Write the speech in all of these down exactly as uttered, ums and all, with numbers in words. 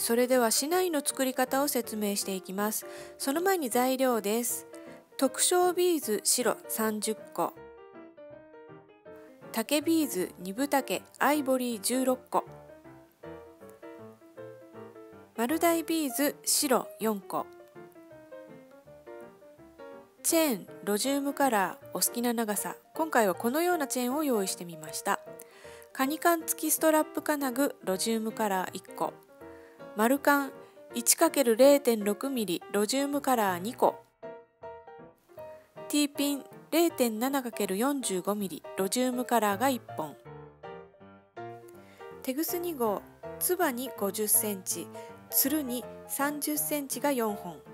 それでは竹刀の作り方を説明していきます。その前に材料です。特徴ビーズ白さんじゅっこ、竹ビーズにぶ竹アイボリーじゅうろっこ、丸大ビーズ白よんこ、チェーンロジウムカラーお好きな長さ、今回はこのようなチェーンを用意してみました。カニカン付きストラップ金具ロジウムカラーいっこ、丸カン いちかけるれいてんろくミリ ロジウムカラーにこ、T ピン れいてんななかけるよんじゅうごミリ ロジウムカラーがいっぽん、テグスに号、つばにごじゅっセンチ、つるにさんじゅっセンチがよんほん。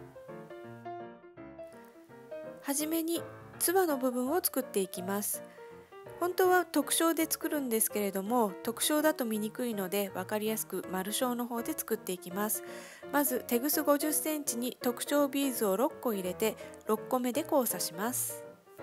はじめにつばの部分を作っていきます。本当は特徴で作るんですけれども、特徴だと見にくいので分かりやすく丸章の方で作っていきます。まずテグスごじゅっセンチに特徴ビーズをろっこ入れてろっこめで交差します。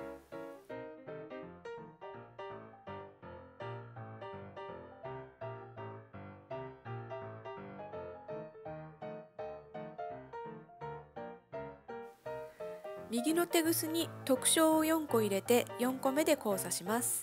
右のテグスに特徴をよんこ入れてよんこめで交差します。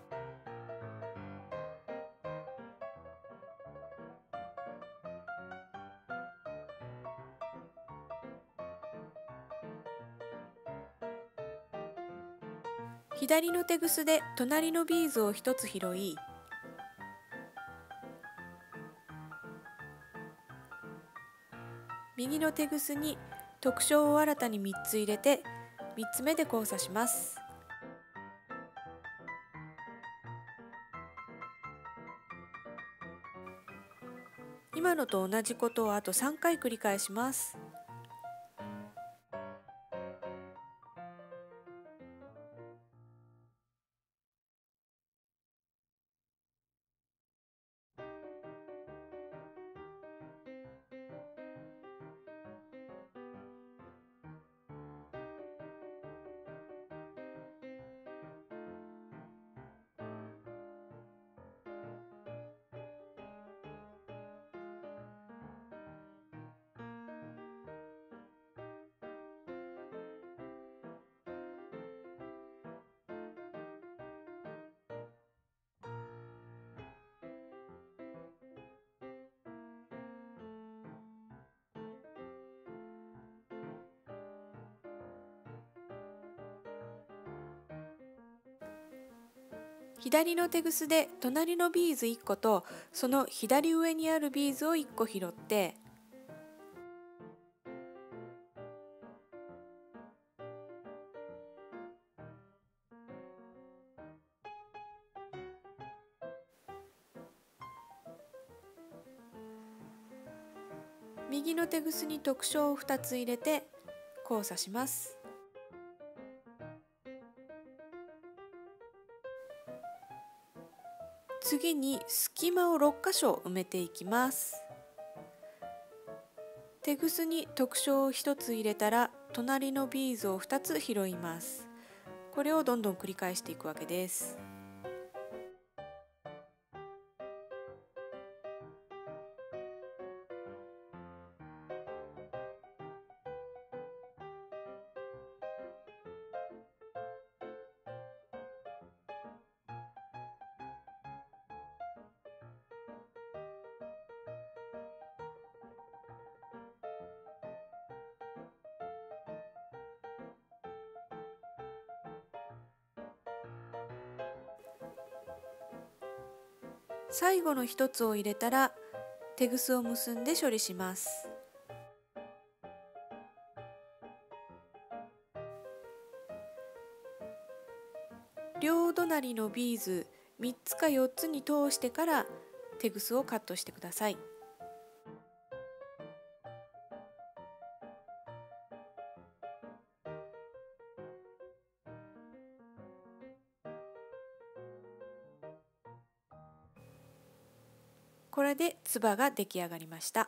左のテグスで隣のビーズをひとつ拾い、右のテグスに特徴を新たにみっつ入れてみっつめで交差します。今のと同じことをあとさんかい繰り返します。左のテグスで隣のビーズいっことその左上にあるビーズをいっこ拾って、右のテグスに特徴をふたつ入れて交差します。次に隙間をろっかしょ埋めていきます。テグスに特徴をひとつ入れたら隣のビーズをふたつ拾います。これをどんどん繰り返していくわけです。最後のひとつを入れたらテグスを結んで処理します。両隣のビーズみっつかよっつに通してからテグスをカットしてください。これでつばが出来上がりました。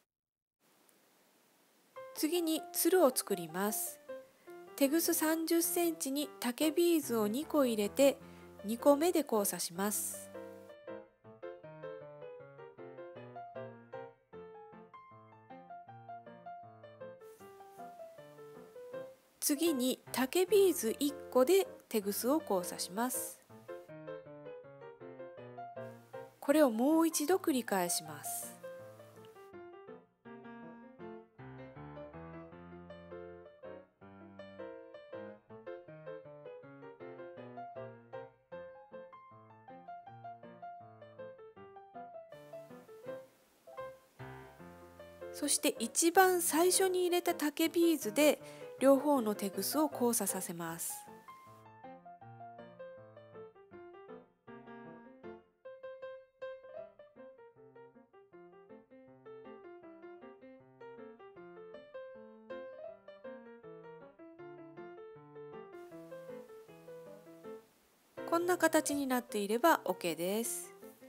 次につるを作ります。テグスさんじゅっセンチに竹ビーズをにこ入れてにこめで交差します。 次に竹ビーズいっこでテグスを交差します。これをもう一度繰り返します。そして一番最初に入れた竹ビーズで両方のテグスを交差させます。こんな形になっていれば オーケー です。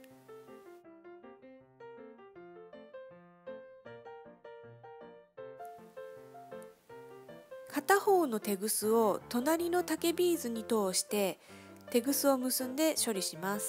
片方のテグスを隣の竹ビーズに通してテグスを結んで処理します。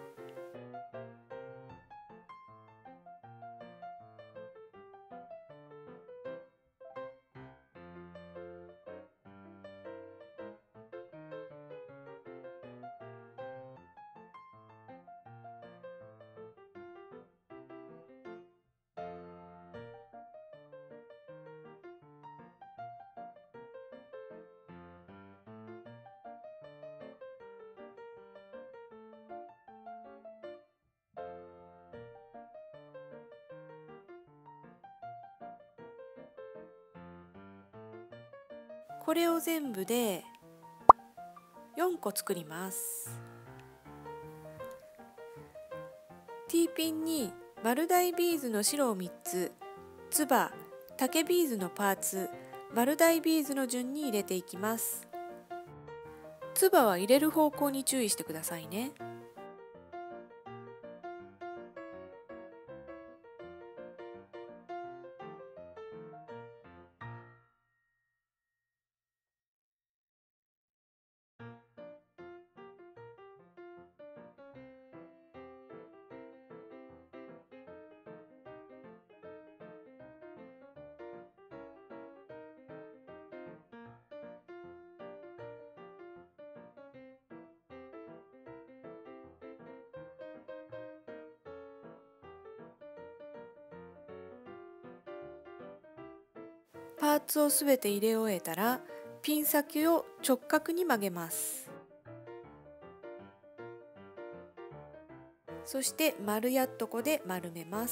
これを全部でよんこ作ります。T ピンに丸大ビーズの白をみっつ、つば、竹ビーズのパーツ、丸大ビーズの順に入れていきます。つばは入れる方向に注意してくださいね。パーツをすべて入れ終えたらピン先を直角に曲げます。そして丸やっとこで丸めます。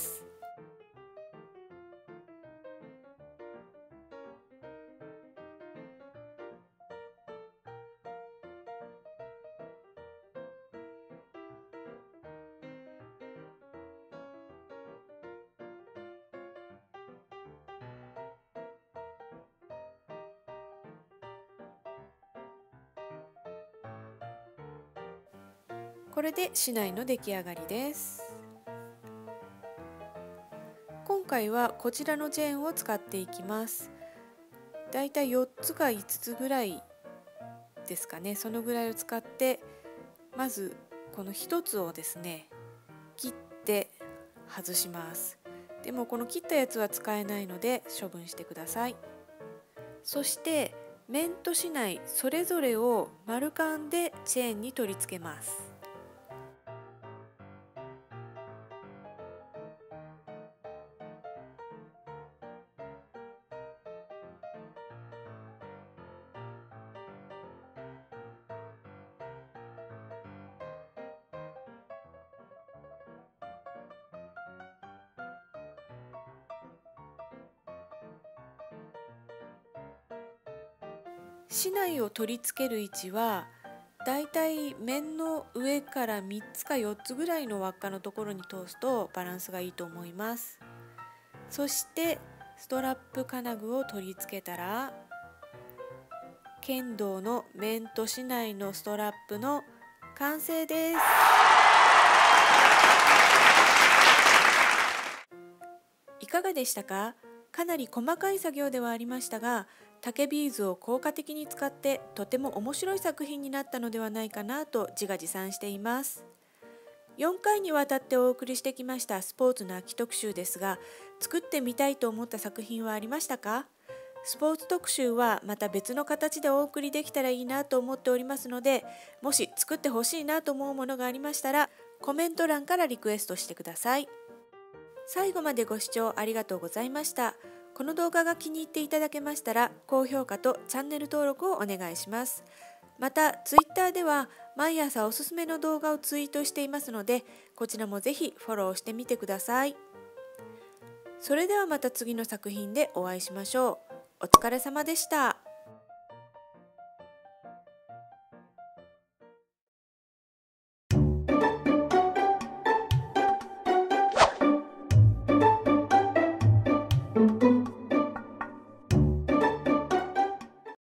これで竹刀の出来上がりです。今回はこちらのチェーンを使っていきます。だいたいよっつかいつつぐらいですかね。そのぐらいを使ってまずこのひとつをですね切って外します。でもこの切ったやつは使えないので処分してください。そして面と竹刀それぞれを丸カンでチェーンに取り付けます。竹刀を取り付ける位置はだいたい面の上からみっつかよっつぐらいの輪っかのところに通すとバランスがいいと思います。そしてストラップ金具を取り付けたら剣道の面と竹刀のストラップの完成です。いかがでしたか？かなり細かい作業ではありましたが、竹ビーズを効果的に使ってとても面白い作品になったのではないかなと自画自賛しています。よんかいにわたってお送りしてきましたスポーツの秋特集ですが、作ってみたいと思った作品はありましたか？ スポーツ特集はまた別の形でお送りできたらいいなと思っておりますので、もし作ってほしいなと思うものがありましたらコメント欄からリクエストしてください。最後までご視聴ありがとうございました。この動画が気に入っていただけましたら高評価とチャンネル登録をお願いします。また Twitter では毎朝おすすめの動画をツイートしていますので、こちらもぜひフォローしてみてください。それではまた次の作品でお会いしましょう。お疲れ様でした。